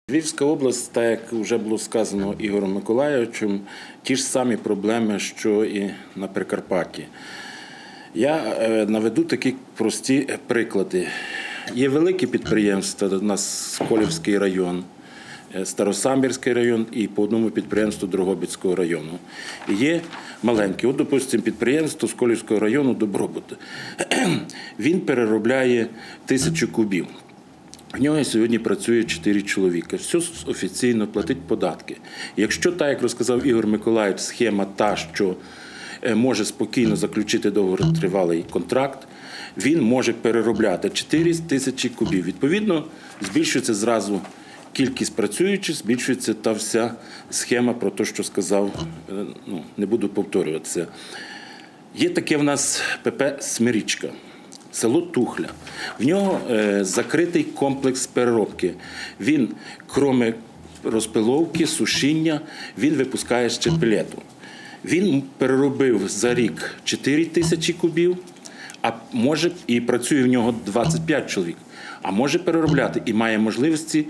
Львівська область, так як вже було сказано Ігорем Миколайовичем, ті ж самі проблеми, що і на Прикарпатті. Я наведу такі прості приклади. Є великі підприємства, у нас Сколівський район, Старосамбірський район і по одному підприємству Дрогобицького району. І є маленькі. От, допустимо, підприємство Сколівського району «Добробут». Він переробляє 1000 кубів. В нього сьогодні працює 4 чоловіка. Все офіційно, платить податки. Якщо, так як розказав Ігор Миколайович, схема та, що може спокійно заключити довготривалий контракт, він може переробляти 4000 кубів. Відповідно, збільшується зразу кількість працюючих, збільшується та вся схема про те, що сказав, не буду повторюватися. Є таке в нас ПП «Смирічка». Село Тухля. В нього закритий комплекс переробки. Він, крім розпиловки, сушіння, він випускає ще пелету. Він переробив за рік 4000 кубів, а може, і працює в нього 25 чоловік, а може переробляти і має можливості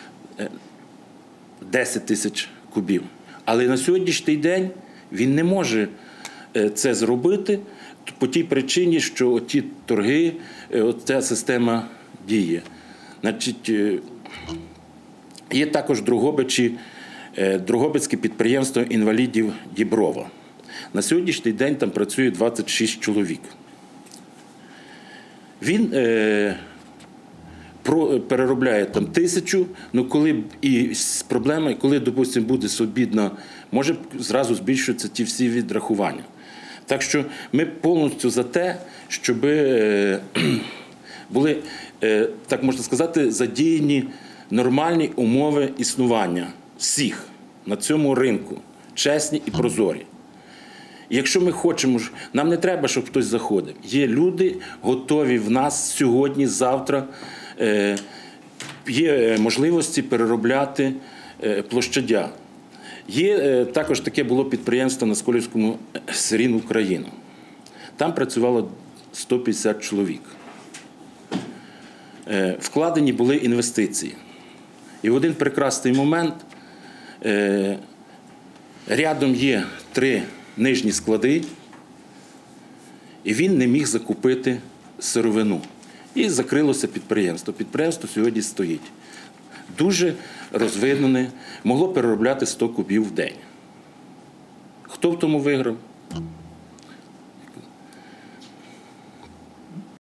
10 000 кубів. Але на сьогоднішній день він не може це зробити, по тій причині, що ті торги, ця система діє. Значить, є також Дрогобицьке підприємство інвалідів Діброва. На сьогоднішній день там працює 26 чоловік. Він переробляє там 1000, але коли і з проблемою, коли, допустимо, буде свобідно, може зразу збільшуються ті всі відрахування. Так що ми повністю за те, щоб були, так можна сказати, задіяні нормальні умови існування всіх на цьому ринку, чесні і прозорі. І якщо ми хочемо, нам не треба, щоб хтось заходив. Є люди, готові в нас сьогодні, завтра, є можливості переробляти площадя. Є також таке було підприємство на Сколівському «Сирін Україна». Там працювало 150 чоловік. Вкладені були інвестиції. І в один прекрасний момент рядом є 3 нижні склади, і він не міг закупити сировину. І закрилося підприємство. Підприємство сьогодні стоїть. Дуже розвинене, могло переробляти 100 кубів в день. Хто в тому виграв?